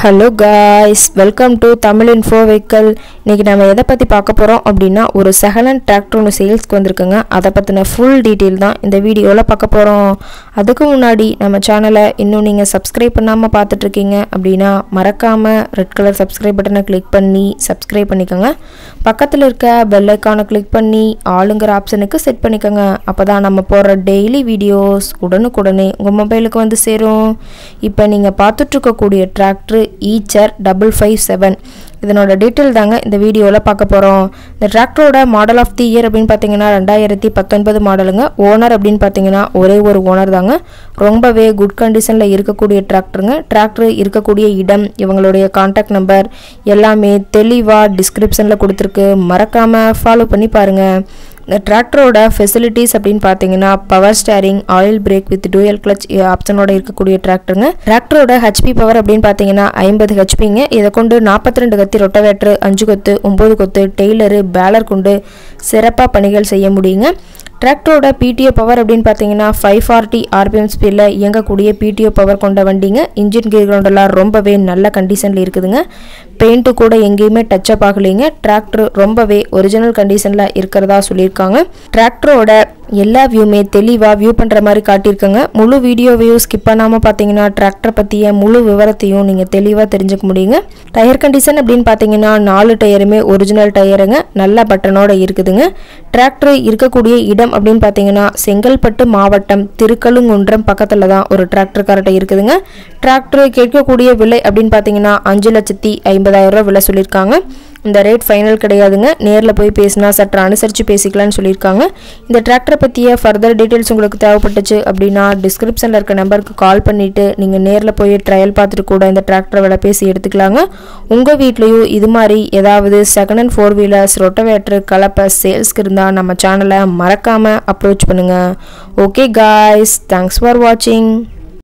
Hello guys, welcome to Tamil Info Vehicle. இன்னைக்கு நாம எதை பத்தி பார்க்க போறோம் அப்படினா ஒரு செகண்ட் ஹேண்ட் டிராக்டர் ஒன்னு சேல்ஸ்க்கு வந்திருக்குங்க. அத பத்தின full detail தான் இந்த வீடியோல பார்க்க போறோம். அதுக்கு முன்னாடி நம்ம சேனலை இன்னும் நீங்க subscribe பண்ணாம பார்த்துட்டு இருக்கீங்க அப்படினா மறக்காம ரெட் கலர் subscribe பட்டனை click பண்ணி subscribe பண்ணிக்கங்க. பக்கத்துல இருக்க bell icon-ஐ click பண்ணி ஆளுங்கற ஆப்ஷனுக்கு செட் பண்ணிக்கங்க. அப்பதான் நம்ம போற daily videos உடனுக்குடனே உங்க மொபைலுக்கு வந்து சேரும். இப்போ நீங்க பார்த்துட்டு இருக்க கூடிய டிராக்டர் ஈச்சர் 557 இதனோட டீடைல் தாங்க இந்த வீடியோல பார்க்க போறோம். இந்த டிராக்டரோட மாடல் ஆஃப் தி இயர் அப்படினு பாத்தீங்கன்னா 2019 மாடலுங்க. ஓனர் அப்படினு பாத்தீங்கன்னா ஒரே ஒரு ஓனர் தாங்க. ரொம்பவே குட் கண்டிஷன்ல இருக்கக்கூடிய டிராக்டருங்க. டிராக்டர் இருக்கக்கூடிய இடம், இவங்களுடைய கான்டாக்ட் நம்பர் எல்லாமே தெளிவா டிஸ்கிரிப்ஷன்ல கொடுத்திருக்கு. மறக்காம ஃபாலோ பண்ணி பாருங்க. இந்த டிராக்டரோட ஃபெசிலிட்டிஸ் அப்படினு பாத்தீங்கன்னா power steering, oil brake with dual clutch ஆப்ஷனோட இருக்கக்கூடிய டிராக்டருங்க. டிராக்டரோட HP பவர் அப்படினு பாத்தீங்கன்னா 50 HPங்க. இத கொண்டு 42 கத்தி ரொட்டவேட்டர், 5 கொத்து, 9 கொத்து, டெய்லர், பேலர் கொண்டு சிறப்பா பணிகள் செய்ய முடியுங்க. டிராக்டரோட PTO பவர் அப்படினு பாத்தீங்கன்னா 540 RPM ஸ்பீட்ல இயங்கக்கூடிய PTO பவர் கொண்ட வண்டிங்க. இன்ஜின் கியர் கிரவுண்ட் எல்லாம் ரொம்பவே நல்ல கண்டிஷன்ல இருக்குதுங்க. பெயிண்ட் கூட எங்கேயுமே டச் அப் ஆகலைங்க. டிராக்டர் ரொம்பவே ஒரிஜினல் கண்டிஷன்ல இருக்கிறதா சொல்லியிருக்காங்க. டிராக்டரோட எல்லா வியூமே தெளிவா வியூ பண்ற மாதிரி காட்டியிருக்காங்க. முழு வீடியோவையும் ஸ்கிப் பண்ணாம பாத்தீங்கன்னா டிராக்டர் பத்திய முழு விவரத்தையும் நீங்க தெளிவா தெரிஞ்சுக்க முடியுங்க. டயர் கண்டிஷன் அப்படின்னு பாத்தீங்கன்னா 4 டயருமே ஒரிஜினல் டயருங்க. நல்ல பட்டனோட இருக்குதுங்க. டிராக்டர் இருக்கக்கூடிய இடம் அப்படின்னு பாத்தீங்கன்னா செங்கல்பட்டு மாவட்டம் திருக்கழுங்குன்றம் பக்கத்துல தான் ஒரு டிராக்டர் கரெக்டா இருக்குதுங்க. டிராக்டர் கேட்கக்கூடிய விலை அப்படின்னு பாத்தீங்கன்னா 5,50,000 ரூபாய் விலை சொல்லியிருக்காங்க. இந்த ரேட் ஃபைனல் கிடையாதுங்க. நேர்ல போய் பேசினா சற்று அனுசரிச்சு பேசிக்கலாம்னு சொல்லியிருக்காங்க. இந்த டிராக்டரை பத்திய ஃபர்தர் டீடைல்ஸ் உங்களுக்கு தேவைப்பட்டுச்சு அப்படின்னா டிஸ்கிரிப்ஷன்ல இருக்க நம்பருக்கு கால் பண்ணிட்டு நீங்க நேர்ல போய் ட்ரையல் பார்த்துட்டு கூட இந்த டிராக்டரை விலை பேசி எடுத்துக்கலாங்க. உங்க வீட்லயும் இது மாதிரி ஏதாவது செகண்ட் ஹேண்ட் 4 வீலர்ஸ், ரொட்டவேட்டர், கலப்பை சேல்ஸ்க்கு இருந்தா நம்ம சேனலை மறக்காம அப்ரோச் பண்ணுங்க. Okay guys, thanks for watching.